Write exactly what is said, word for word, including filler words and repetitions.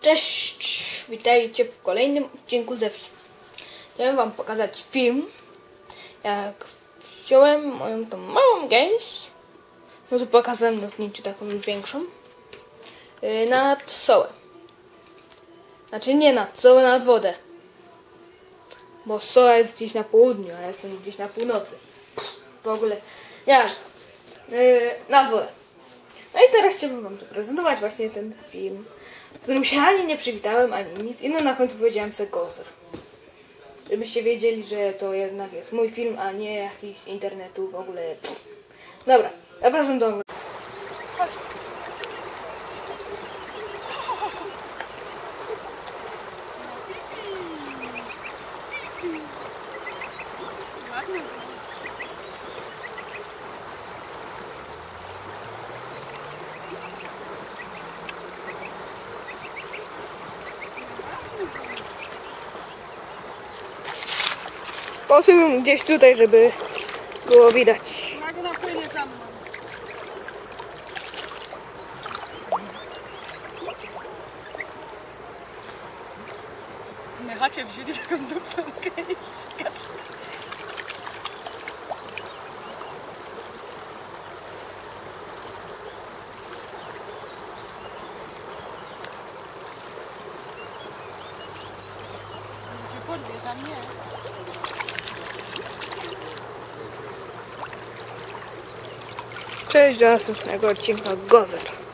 Cześć, witajcie w kolejnym odcinku ze wsi. Chciałem wam pokazać film, jak wziąłem moją tą małą gęś, no to pokazałem na zdjęciu taką już większą, yy, nad Sołę. Znaczy nie nad Sołę, nad wodę. Bo Soła jest gdzieś na południu, a ja jestem gdzieś na północy. W ogóle, nieważne. Yy, nad wodę. No i teraz chciałbym wam zaprezentować właśnie ten film, w którym się ani nie przywitałem, ani nic. I no na końcu powiedziałem se gozer. Żebyście wiedzieli, że to jednak jest mój film, a nie jakiś z internetu w ogóle. Pff. Dobra, zapraszam do oglądania. Chodź. Posuwam gdzieś tutaj, żeby było widać. Laguna płynie za mną. Na chacie wzięli taką dupną gęś. Podwie tam nie. Cześć, do następnego odcinka Gozer.